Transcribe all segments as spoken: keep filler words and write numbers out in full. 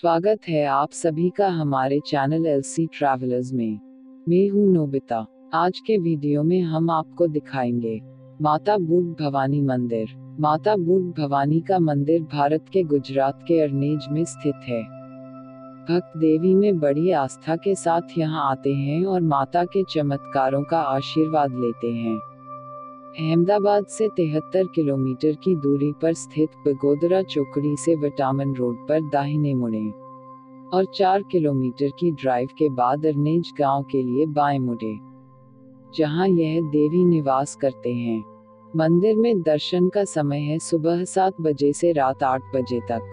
स्वागत है आप सभी का हमारे चैनल एलसी ट्रैवलर्स में। मैं हूँ नोबिता। आज के वीडियो में हम आपको दिखाएंगे माता बूट भवानी मंदिर। माता बूट भवानी का मंदिर भारत के गुजरात के अरनेज में स्थित है। भक्त देवी में बड़ी आस्था के साथ यहाँ आते हैं और माता के चमत्कारों का आशीर्वाद लेते हैं। अहमदाबाद से तिहत्तर किलोमीटर की दूरी पर स्थित बगोदरा चौकड़ी से विटामिन रोड पर दाहिने मुड़ें और चार किलोमीटर की ड्राइव के बाद अरनेज गांव के लिए बाएं मुड़ें, जहां यह देवी निवास करते हैं। मंदिर में दर्शन का समय है सुबह सात बजे से रात आठ बजे तक।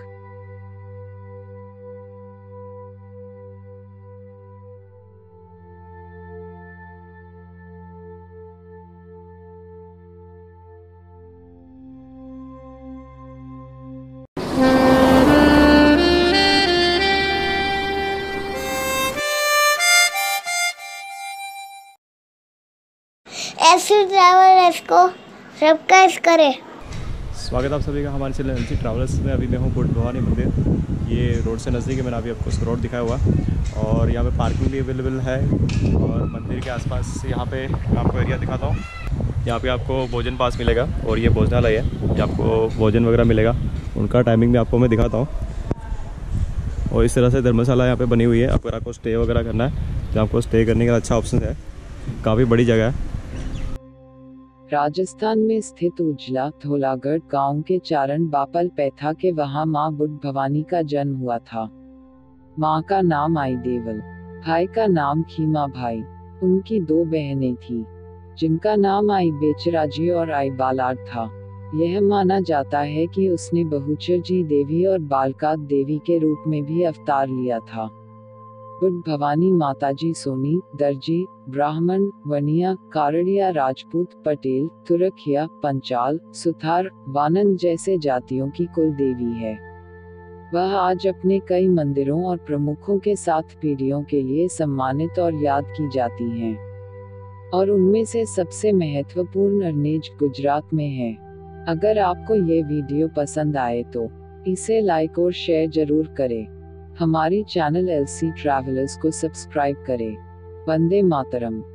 ऐसे ट्रैवलर्स को सब्सक्राइब करें। स्वागत आप सभी का हमारे चैनल एलसी ट्रैवलर्स में। अभी मैं हूँ बूट भवानी मंदिर। ये रोड से नज़दीक है, मैंने अभी आपको उसको रोड दिखाया हुआ और यहाँ पे पार्किंग भी अवेलेबल है। और मंदिर के आसपास यहाँ पे मैं आपको एरिया दिखाता हूँ। यहाँ पे आपको भोजन पास मिलेगा और ये भोजनालय है, ये आपको भोजन वगैरह मिलेगा। उनका टाइमिंग भी आपको मैं दिखाता हूँ। और इस तरह से धर्मशाला यहाँ पर बनी हुई है। अगर आपको स्टे वगैरह करना है तो आपको स्टे करने का अच्छा ऑप्शन है। काफ़ी बड़ी जगह है। राजस्थान में स्थित उजला धोलागढ़ गांव के चारण बापलपेथा के वहां मां बूट भवानी का जन्म हुआ था। मां का नाम आई देवल, भाई का नाम खीमा भाई। उनकी दो बहनें थी जिनका नाम आई बेचराजी और आई बालाड था। यह माना जाता है कि उसने बहुचरजी देवी और बालकात देवी के रूप में भी अवतार लिया था। बूट भवानी माताजी सोनी, दर्जी, ब्राह्मण, वनिया, कारड़िया, राजपूत, पटेल, तुरखिया, पंचाल, सुथार, वानन जैसे जातियों की कुल देवी है। वह आज अपने कई मंदिरों और प्रमुखों के साथ पीढ़ियों के लिए सम्मानित और याद की जाती हैं। और उनमें से सबसे महत्वपूर्ण अरनेज गुजरात में है। अगर आपको ये वीडियो पसंद आए तो इसे लाइक और शेयर जरूर करें। हमारी चैनल एलसी ट्रैवलर्स को सब्सक्राइब करें। वंदे मातरम।